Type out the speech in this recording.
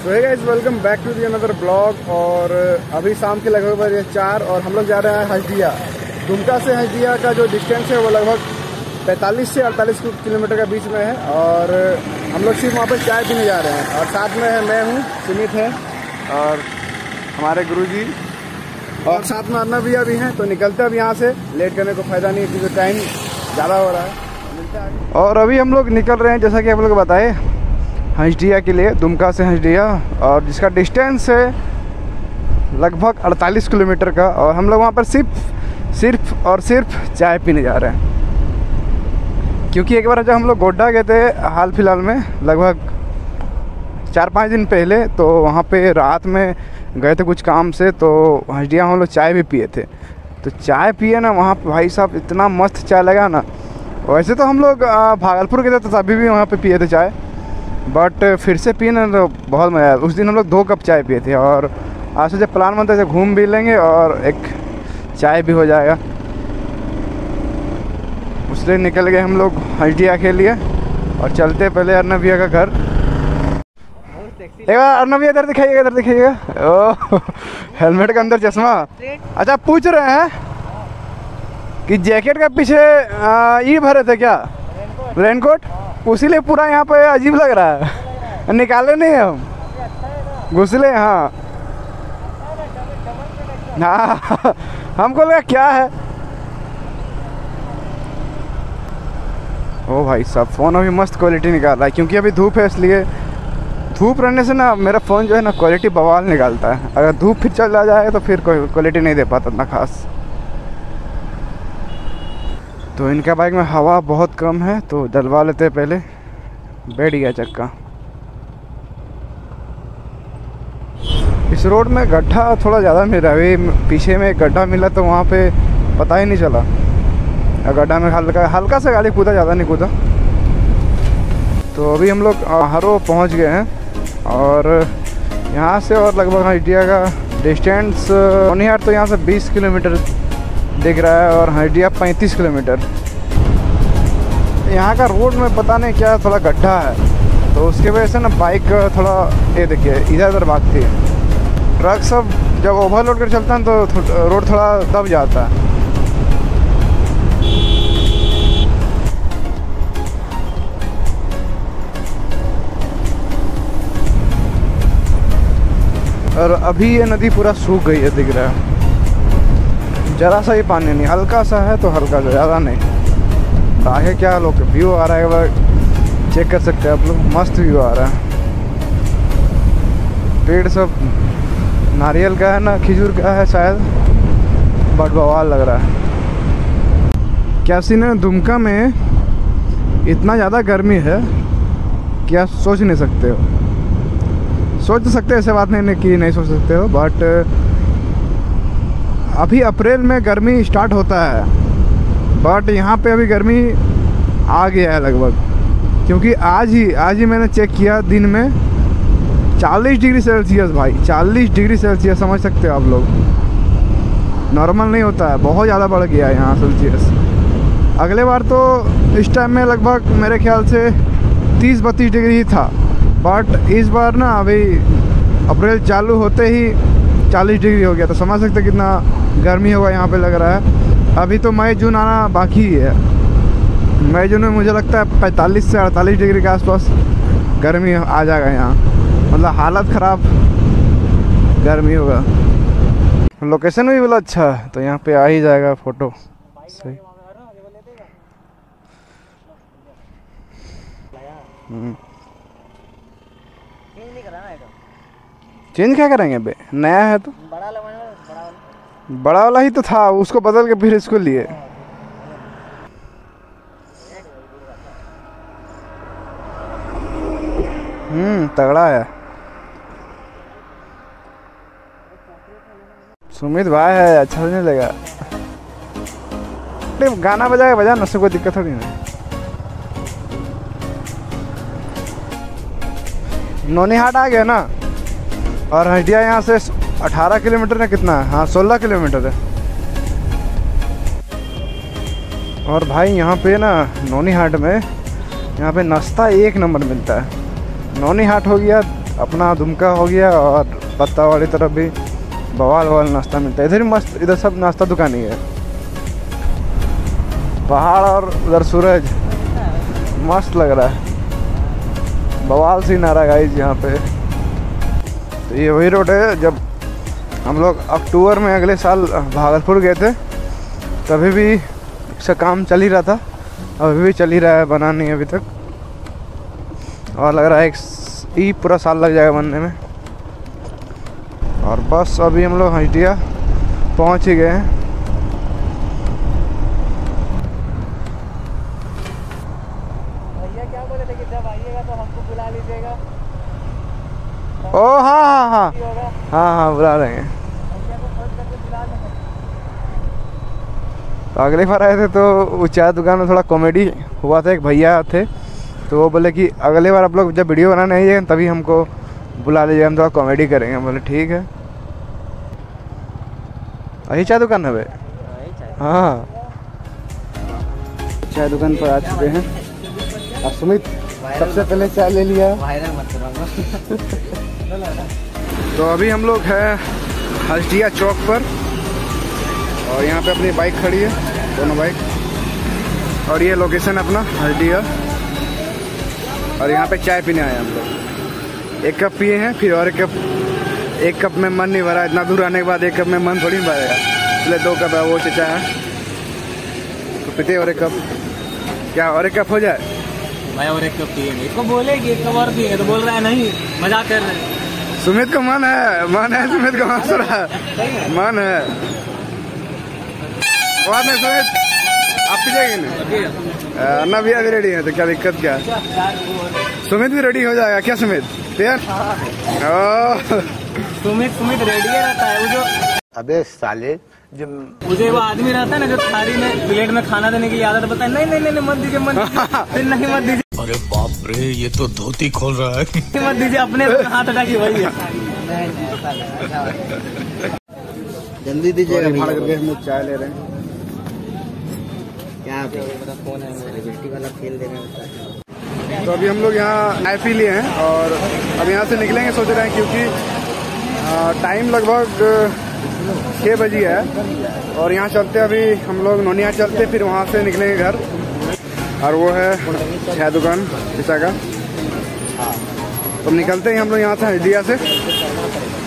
तो hey guys, welcome back to the another blog. और अभी शाम के लगभग बजे 4 और हम लोग जा रहे हैं हजदिया। दुमका से हजदिया का जो डिस्टेंस है वो लगभग 45 से 48 किलोमीटर का बीच में है। और हम लोग सिर्फ वहाँ पर चाय पीने जा रहे हैं। और साथ में है मैं हूँ, सुमित है और हमारे गुरुजी और साथ में अन्ना भैया भी हैं। तो निकलते अब यहाँ से, लेट करने को फायदा नहीं क्योंकि टाइम ज़्यादा हो रहा है। और अभी हम लोग निकल रहे हैं जैसा कि आप लोग बताए हजदिया के लिए, दुमका से हजदिया, और जिसका डिस्टेंस है लगभग 48 किलोमीटर का। और हम लोग वहाँ पर सिर्फ चाय पीने जा रहे हैं क्योंकि एक बार जब हम लोग गोड्डा गए थे हाल फिलहाल में, लगभग 4-5 दिन पहले, तो वहाँ पे रात में गए थे कुछ काम से, तो हजदिया हम लोग चाय भी पिए थे। तो चाय पिए ना वहाँ पे, भाई साहब इतना मस्त चाय लगा ना। वैसे तो हम लोग भागलपुर गए थे तो तभी भी वहाँ पे पिए थे चाय, बट फिर से पिए ना तो बहुत मज़ा आया। उस दिन हम लोग 2 कप चाय पिए थे। और आज से जब प्लान बनता है घूम भी लेंगे और एक चाय भी हो जाएगा। उसलिए निकल गए हम लोग हजदिया के लिए। और चलते पहले अर्नब भैया का घर। एक बार अर्नब भैया इधर दिखाइएगा। ओह, हेलमेट के अंदर चश्मा। अच्छा, पूछ रहे हैं कि जैकेट का पीछे ई भरे थे क्या, रेनकोट? उसीलिए पूरा यहाँ पे अजीब लग रहा है। निकाले नहीं हम, घुसले। हाँ, हमको लगा क्या है। ओ भाई साहब, फ़ोन अभी मस्त क्वालिटी निकाल रहा है क्योंकि अभी धूप है, इसलिए धूप रहने से ना मेरा फ़ोन जो है ना क्वालिटी बवाल निकालता है। अगर धूप फिर चल जाए तो फिर कोई क्वालिटी नहीं दे पाता इतना खास। तो इनका बाइक में हवा बहुत कम है तो डलवा लेते हैं पहले। बैठ गया चक्का। इस रोड में गड्ढा थोड़ा ज़्यादा मिला। अभी पीछे में एक गड्ढा मिला तो वहाँ पे पता ही नहीं चला। गड्ढा में हल्का सा गाड़ी कूदा, ज़्यादा नहीं कूदा। तो अभी हम लोग हरो पहुँच गए हैं। और यहाँ से और लगभग हजदिया का डिस्टेंस नौनिहाट तो यहाँ से 20 किलोमीटर दिख रहा है और हजदिया 35 किलोमीटर। यहाँ का रोड में पता नहीं क्या थोड़ा गड्ढा है, तो उसके वजह से ना बाइक थोड़ा, ये देखिए इधर उधर भागती है। ट्रक सब जब ओवरलोड कर चलता है तो रोड थोड़ा दब जाता है। और अभी ये नदी पूरा सूख गई है, दिख रहा है। ज़रा सा ही पानी नहीं, हल्का सा है तो हल्का सा, ज़्यादा नहीं। आगे क्या लोग व्यू आ रहा है, एक बार चेक कर सकते हैं आप लोग। मस्त व्यू आ रहा है। पेड़ सब नारियल का है ना, खजूर का है शायद, बट बवाल लग रहा है। क्या सीन है, दुमका में इतना ज़्यादा गर्मी है कि आप सोच नहीं सकते हो। सोच तो सकते हैं, ऐसे बात नहीं कि नहीं सोच सकते हो, बट अभी अप्रैल में गर्मी स्टार्ट होता है, बट यहाँ पे अभी गर्मी आ गया है लगभग। क्योंकि आज ही मैंने चेक किया, दिन में 40 डिग्री सेल्सियस, भाई 40 डिग्री सेल्सियस, समझ सकते हो आप लोग। नॉर्मल नहीं होता है, बहुत ज़्यादा बढ़ गया है यहाँ सेल्सियस। अगले बार तो इस टाइम में लगभग मेरे ख्याल से 30-32 डिग्री ही था, बट इस बार ना अभी अप्रैल चालू होते ही 40 डिग्री हो गया। तो समझ सकते कितना गर्मी होगा यहाँ पे, लग रहा है। अभी तो मई जून आना बाकी ही है। मई जून में मुझे लगता है 45 से 48 डिग्री के आसपास गर्मी आ जाएगा यहाँ। मतलब हालत ख़राब गर्मी होगा। लोकेशन भी बोला अच्छा है तो यहाँ पे आ ही जाएगा फ़ोटो सही। चेंज क्या करेंगे बे, नया है तो। बड़ा वाला ही तो था, उसको बदल के फिर इसको लिए। तगड़ा है। सुमित भाई है, अच्छा नहीं लगा। गाना बजा ना, कोई दिक्कत थोड़ी ना। नौनिहाट आ गया ना, और हजदिया यहाँ से 18 किलोमीटर है, कितना है? हाँ 16 किलोमीटर है। और भाई यहाँ पे ना नौनिहाट में यहाँ पे नाश्ता एक नंबर मिलता है। नौनिहाट हो गया, अपना दुमका हो गया और पत्ता वाली तरफ भी बवाल नाश्ता मिलता है। इधर भी मस्त, इधर सब नाश्ता दुकान ही है। पहाड़ और उधर सूरज, मस्त लग रहा है। बवाल सीन आ रहा है गाइस यहाँ पे। तो ये वही रोड है जब हम लोग अक्टूबर में अगले साल भागलपुर गए थे, तभी भी इसका काम चल ही रहा था, अभी भी चल ही रहा है, बना नहीं अभी तक। और लग रहा है एक पूरा साल लग जाएगा बनने में। और बस अभी हम लोग हजदिया पहुंच ही गए हैं। भैया क्या बोले थे कि जब आइएगा तो हमको बुला लीजिएगा। ओ हाँ, बुला रहे हैं। तो अगली बार आए थे तो उस चाय दुकान में थोड़ा कॉमेडी हुआ था। एक भैया थे तो वो बोले कि अगली बार आप लोग जब वीडियो बनाने आइए तभी हमको बुला लीजिए, हम थोड़ा कॉमेडी करेंगे। हम बोले ठीक है। यही चाय दुकान है भाई? हाँ, चाय दुकान पर आ चुके हैं। और सुमित सबसे पहले चाय ले लिया। तो अभी हम लोग हैं हजदिया चौक पर और यहाँ पे अपनी बाइक खड़ी है, दोनों बाइक। और ये लोकेशन अपना हजदिया। और यहाँ पे चाय पीने आए हम लोग। एक कप पिए हैं, फिर और एक कप में मन नहीं भरा। इतना दूर आने के बाद एक कप में मन थोड़ी भरेगा, इसलिए 2 कप है वो चाय है तो पीते और एक कप। क्या और एक कप हो जाए भाई? और एक कप पिएंगे। इसको बोलेगी एक कप और पिएंगे तो बोल रहा है नहीं, मजाक कर रहे हैं। सुमित को मन है सुमित को हंस रहा है, मन है। बात नहीं सुमित, आप पीजिएगे नहीं? अन्ना भैया भी रेडी है तो क्या दिक्कत क्या है? सुमित भी रेडी हो जाएगा क्या सुमित? यार सुमित रेडी रहता है। वो जो अबे साले, जो मुझे वो आदमी रहता है ना जो थाली में प्लेट में खाना देने की आदत बताए, नहीं मत दीजिए फिर नहीं मत दीजिए। अरे बाप रे, ये तो धोती खोल रहा है। मत दीजिए, अपने हाथ हटाइए वही है। जल्दी दीजिएगा। हम लोग चाय ले रहे हैं। क्या फोन है वाला खेल दे रहे हैं। तो अभी हम लोग यहाँ चाय पी लिए हैं और अब यहाँ से निकलेंगे सोच रहे हैं, क्योंकि टाइम लगभग 6 बजे है। और यहाँ चलते अभी हम लोग नोनिया चलते, फिर वहाँ से निकलेंगे घर। और वो है चाय दुकान पिसा का। तो निकलते हैं हम लोग यहाँ से हजदिया से।